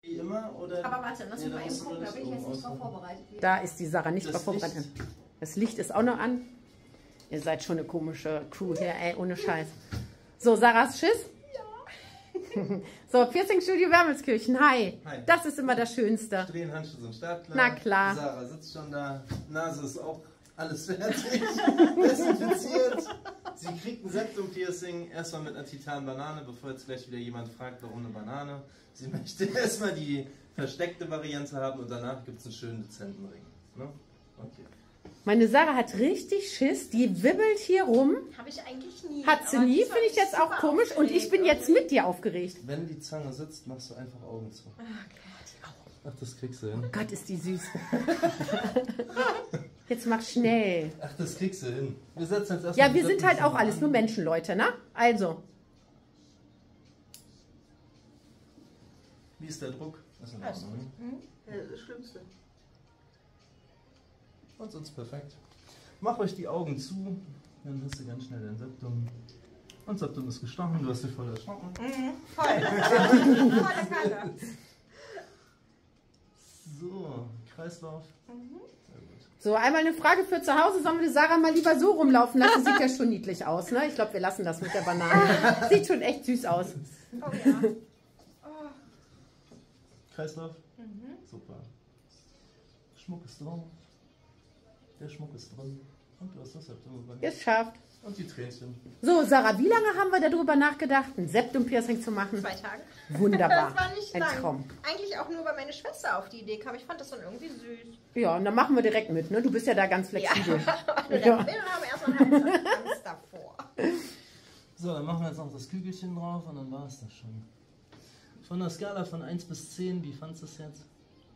Wie immer, oder? Aber warte, lass uns mal eben gucken, da bin ich jetzt nicht drauf vorbereitet. Da ist die Sarah nicht drauf vorbereitet. Das Licht ist auch noch an. Ihr seid schon eine komische Crew hier, ey, ohne Scheiß. So, Sarah, hast Schiss? Ja. So, Piercing-Studio Wermelskirchen, hi. Hi. Das ist immer das Schönste. Strähnen, Handschuhe sind startklar. Na klar. Sarah sitzt schon da. Nase ist auch alles fertig. Desinfiziert. Sie kriegt ein Septum-Piercing. Erstmal mit einer Titan-Banane, bevor jetzt gleich wieder jemand fragt, warum eine Banane. Sie möchte erstmal die versteckte Variante haben und danach gibt es einen schönen dezenten Ring. Ne? Okay. Meine Sarah hat richtig Schiss, die wibbelt hier rum. Habe ich eigentlich nie. Hat sie nie, finde ich jetzt auch komisch. Und ich bin jetzt mit dir aufgeregt. Wenn die Zange sitzt, machst du einfach Augen zu. Oh Gott, die Augen. Ach, das kriegst du hin. Oh Gott, ist die süß. Jetzt mach schnell. Ach, das kriegst du hin. Wir setzen jetzt erstmal. Ja, wir sind halt auch alles nur Menschenleute, ne? Also. Wie ist der Druck? Das ist in Ordnung. Das Schlimmste. Und sonst perfekt. Mach euch die Augen zu, dann hast du ganz schnell dein Septum. Und Septum ist gestochen, du hast dich voll erschrocken. Voll. Volle Kanne. So, Kreislauf. Sehr gut. So, einmal eine Frage für zu Hause. Sollen wir die Sarah mal lieber so rumlaufen lassen? Sieht ja schon niedlich aus, ne? Ich glaube, wir lassen das mit der Banane. Sieht schon echt süß aus. Oh ja. Oh. Kreislauf? Super. Schmuck ist drauf. Der Schmuck ist drin. Und du hast das Septum übernommen. Geschafft. Und die Tränchen. So, Sarah, wie lange haben wir darüber nachgedacht, ein Septum-Piercing zu machen? 2 Tage. Wunderbar. Das war nicht Ein lang. Traum. Eigentlich auch nur, weil meine Schwester auf die Idee kam. Ich fand das dann irgendwie süß. Ja, und dann machen wir direkt mit, ne? Du bist ja da ganz flexibel. Wir haben erstmal einen Angst davor. So, dann machen wir jetzt noch das Kügelchen drauf und dann war es das schon. Von der Skala von 1 bis 10, wie fandest du es jetzt?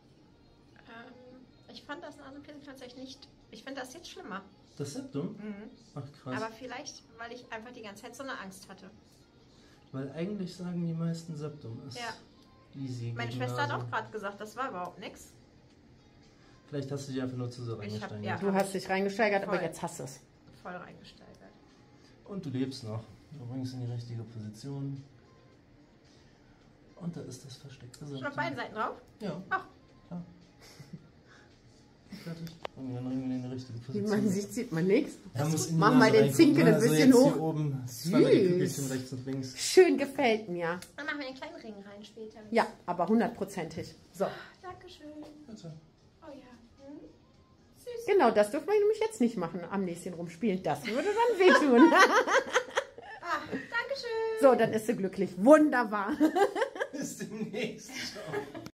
Ich fand das Nasenpiercing tatsächlich nicht. Ich finde das jetzt schlimmer. Das Septum? Ach krass. Aber vielleicht, weil ich einfach die ganze Zeit so eine Angst hatte. Weil eigentlich sagen die meisten Septum ist Ja. easy. Meine gegen Schwester hat Nase. auch gerade gesagt, das war überhaupt nichts. Vielleicht hast du dich einfach nur zu sehr Ich hab- reingesteigert. ja. Du hast dich reingesteigert, aber Voll. jetzt hast du es. Voll reingesteigert. Und du lebst noch. Du bringst in die richtige Position. Und da ist das versteckte Septum. Schon auf beiden Seiten drauf? Ja. Ach. Klar. Fertig. Und dann bringen wir in die richtige Wie Position. man sieht man nichts. Ja, muss in die Mach Nase mal den reingucken, Zinken ne? ein Also bisschen jetzt hoch. Hier oben Süß. zweimal die Kügelchen rechts und links. Schön gefällt mir. Dann machen wir den kleinen Ring rein später. Ja, aber 100%ig. So, Dankeschön. Bitte. Oh ja. Süß. genau, das dürfen wir nämlich jetzt nicht machen, am Näschen rumspielen. Das würde dann wehtun. Ah, Dankeschön. So, dann ist sie glücklich. Wunderbar. Bis demnächst. Ciao.